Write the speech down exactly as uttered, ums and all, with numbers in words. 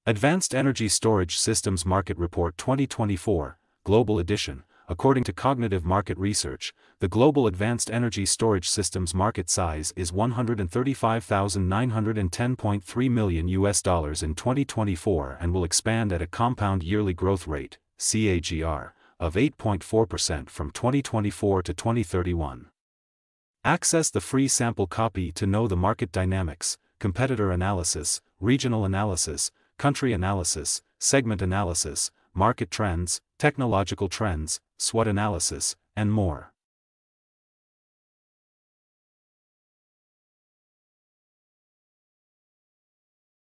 Advanced Energy Storage Systems Market Report twenty twenty-four, Global Edition. According to Cognitive Market Research, the global advanced energy storage systems market size is one hundred thirty-five thousand nine hundred ten point three million U S dollars in twenty twenty-four and will expand at a compound yearly growth rate, C A G R, of eight point four percent from twenty twenty-four to twenty thirty-one. Access the free sample copy to know the market dynamics, competitor analysis, regional analysis, country analysis, segment analysis, market trends, technological trends, SWOT analysis, and more.